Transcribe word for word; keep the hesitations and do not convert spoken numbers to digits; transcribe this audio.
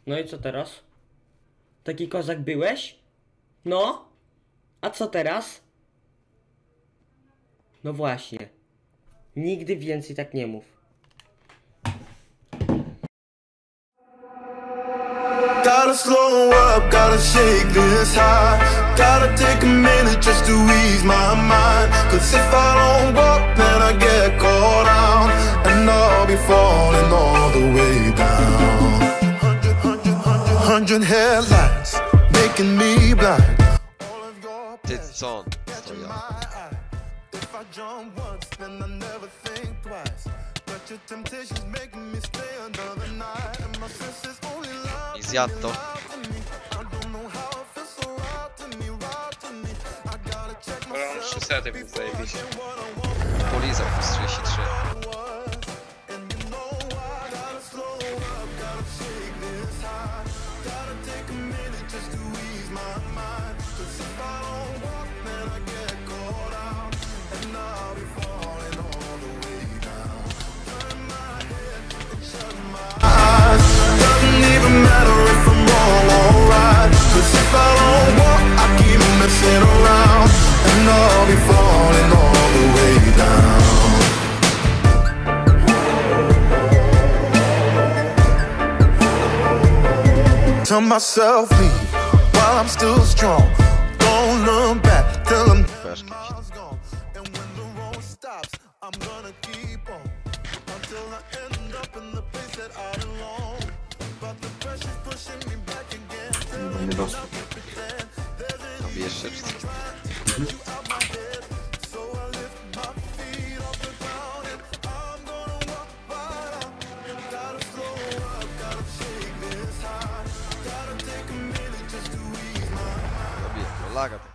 No i co teraz? Taki kozak byłeś? No? A co teraz? No właśnie. Nigdy więcej tak nie mów. Gotta slow up, gotta shake this high. Gotta take a minute just to ease my mind. Cause if I don't walk, then I get caught out. And I'll be falling all the way down. Hundred, hundred, hundred, hundred headlights making me blind. All of your Ty co on? catching my eye. If I jump once, then I never think twice. But your temptation's making me stay another night. And my senses only lie. I zjadł to. Mam trzy sety, więc zajebiście. Polizał plus trzydzieści trzy. I'll be falling all the way down. Tell myself leave while I'm still strong. Don't look back till I'm gone. And when the road stops, I'm gonna keep on until I end up in the place that I belong. But the pressure's pushing me back again. Tam jeszcze czy co? Zabiję, no laga.